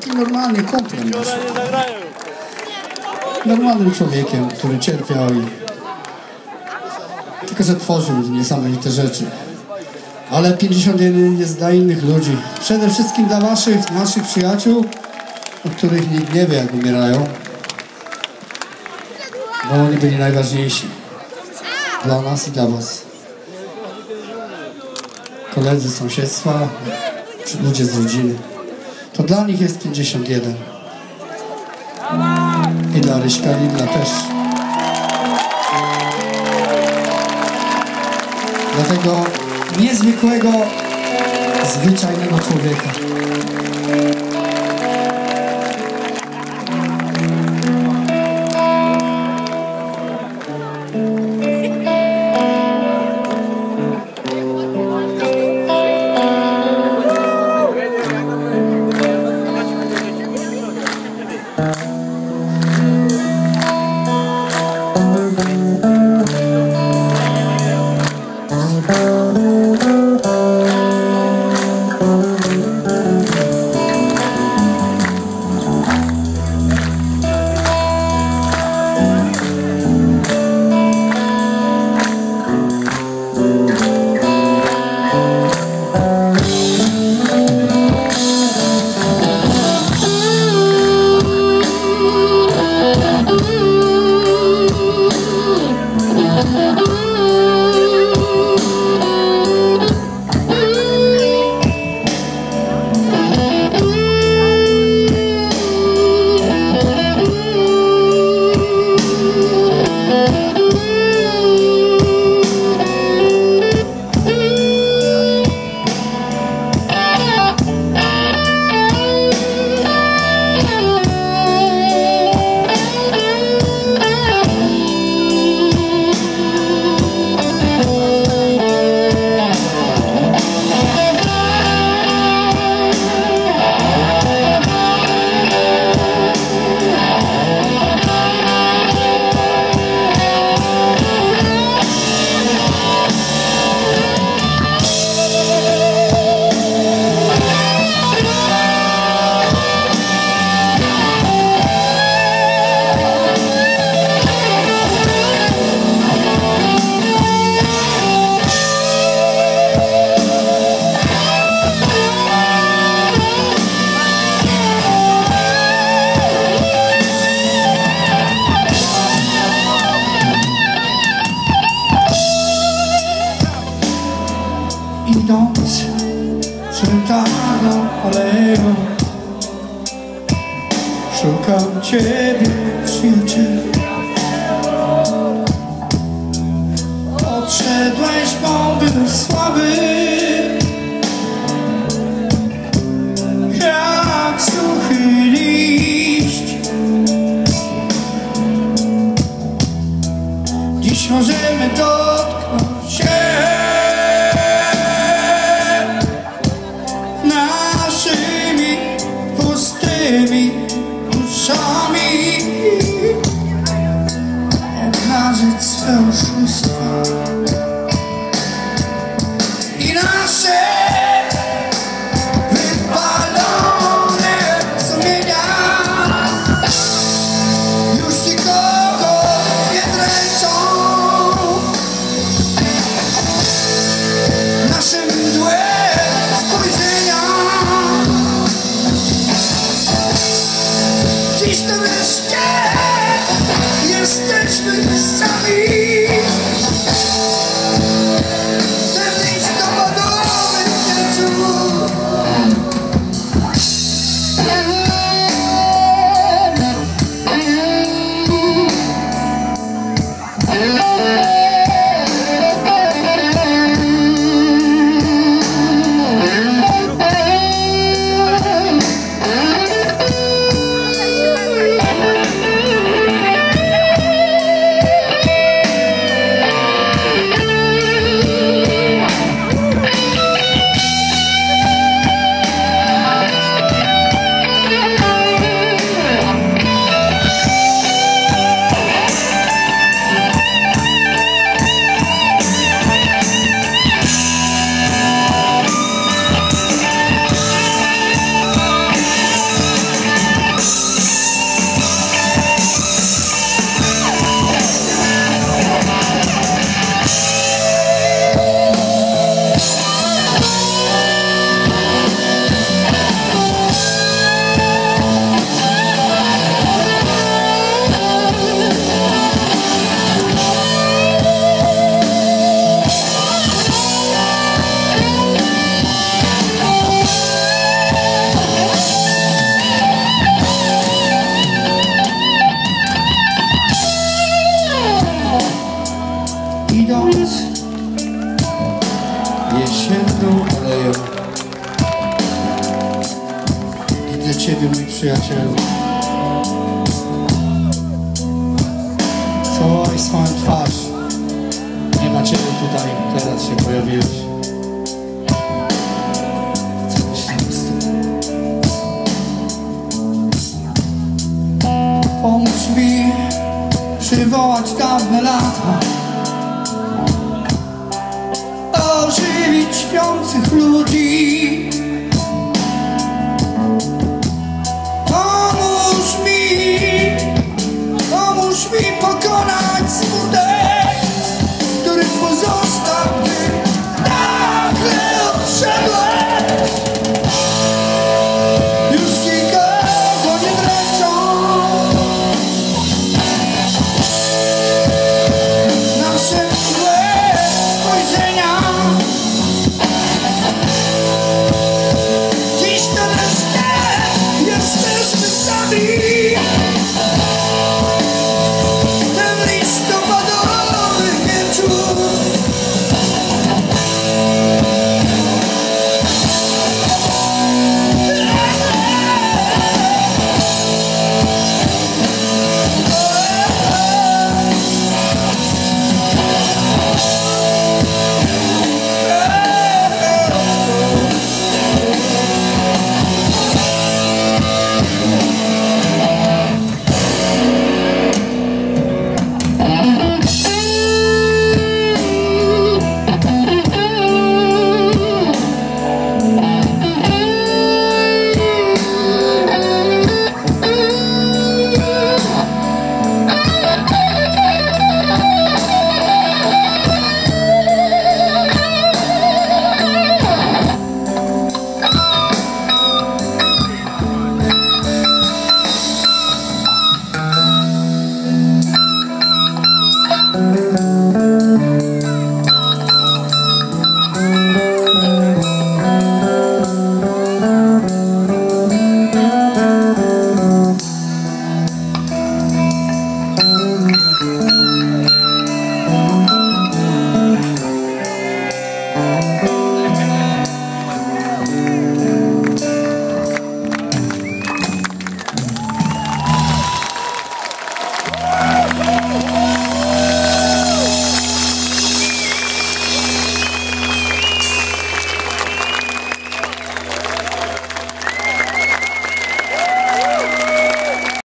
takim normalnie kumplem. Normalnym człowiekiem, który cierpiał i tylko że tworzył niesamowite rzeczy. Ale 51 jest dla innych ludzi. Przede wszystkim dla naszych przyjaciół, o których nikt nie wie, jak umierają. Bo oni byli najważniejsi. Dla nas i dla was. Koledzy z sąsiedztwa, czy ludzie z rodziny. To dla nich jest 51. I dla Ryśka Lidla też. Dla tego niezwykłego, zwyczajnego człowieka. Idąc cmentarną aleją, szukam ciebie, przyjacielu. Odszedłeś, bo byłeś słaby, jak suchy liść. Dziś możemy dotknąć się naszymi pustymi duszami, obnażyć swe oszustwa i nasze wypalone sumienia. Już nikogo nie dręczą nasze mdłe spojrzenia. Dziś to wreszcie jesteśmy sami. Ten listopadowy Ciebie, mój przyjacielu. Całowaj swoją twarz. Nie ma Ciebie tutaj, teraz się pojawiłeś. Co myślałem z tym? Pomóż mi przywołać dawne lata, ożywić śpiących ludzi.